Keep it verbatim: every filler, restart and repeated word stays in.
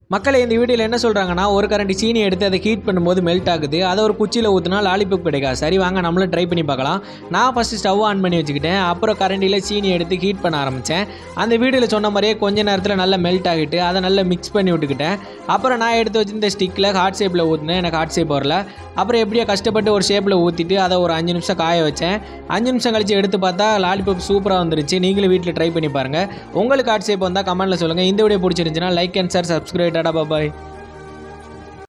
மக்களே இந்த வீடியோவில் என்ன சொல்கிறாங்கன்னா, ஒரு கரண்டி சீனி எடுத்து அதை ஹீட் பண்ணும்போது மெல்ட் ஆகுது. அதை ஒரு குச்சியில் ஊற்றினா லாலிபாப் கிடைக்காது. சரி வாங்க நம்மளும் ட்ரை பண்ணி பார்க்கலாம். நான் ஃபஸ்ட்டு ஸ்டவ் ஆன் பண்ணி வச்சுக்கிட்டேன். அப்புறம் கரண்டியில் சீனி எடுத்து ஹீட் பண்ண ஆரம்பித்தேன். அந்த வீடியோவில் சொன்ன மாதிரியே கொஞ்ச நேரத்தில் நல்லா மெல்ட் ஆகிட்டு அதை நல்லா மிக்ஸ் பண்ணி விட்டுக்கிட்டேன். அப்புறம் நான் எடுத்து வச்சிருந்த ஸ்டிக்கில் ஹார்ட் ஷேப்பில் ஊற்றினேன். எனக்கு ஹார்ட் ஷேப் வரல. அப்புறம் எப்படியோ கஷ்டப்பட்டு ஒரு ஷேப்பில் ஊற்றிட்டு அதை ஒரு அஞ்சு நிமிஷம் காய வச்சேன். அஞ்சு நிமிஷம் கழிச்சு எடுத்து பார்த்தா லாலிபாப் சூப்பராக வந்துருச்சு. நீங்களும் வீட்டில் ட்ரை பண்ணி பாருங்கள். உங்களுக்கு ஹார்ட் ஷேப் வந்தால் கமெண்ட்டில் சொல்லுங்கள். இந்த வீடியோ பிடிச்சிருந்துச்சுன்னா like and share, subscribe. Tata bye.